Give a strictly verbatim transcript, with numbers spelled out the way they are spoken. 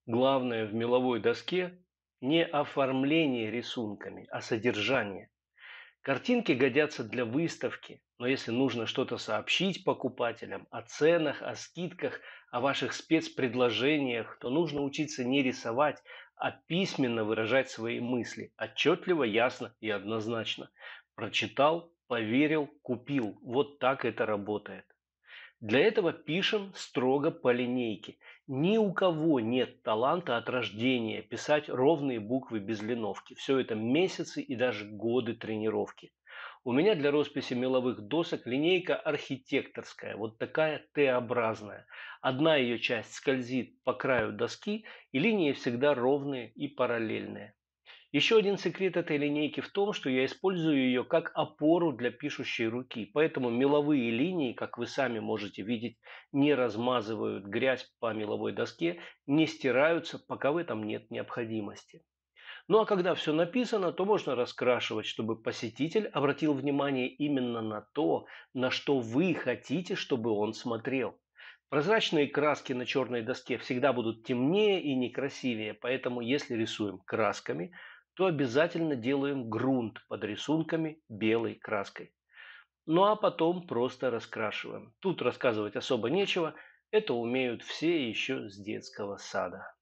Главное в меловой доске не оформление рисунками, а содержание. Картинки годятся для выставки, но если нужно что-то сообщить покупателям о ценах, о скидках, о ваших спецпредложениях, то нужно учиться не рисовать, а письменно выражать свои мысли, отчетливо, ясно и однозначно. Прочитал, поверил, купил. Вот так это работает. Для этого пишем строго по линейке. Ни у кого нет таланта от рождения писать ровные буквы без линовки. Все это месяцы и даже годы тренировки. У меня для росписи меловых досок линейка архитекторская, вот такая Т-образная. Одна ее часть скользит по краю доски, и линии всегда ровные и параллельные. Еще один секрет этой линейки в том, что я использую ее как опору для пишущей руки, поэтому меловые линии, как вы сами можете видеть, не размазывают грязь по меловой доске, не стираются, пока в этом нет необходимости. Ну а когда все написано, то можно раскрашивать, чтобы посетитель обратил внимание именно на то, на что вы хотите, чтобы он смотрел. Прозрачные краски на черной доске всегда будут темнее и некрасивее, поэтому если рисуем красками, то обязательно делаем грунт под рисунками белой краской. Ну а потом просто раскрашиваем. Тут рассказывать особо нечего, это умеют все еще с детского сада.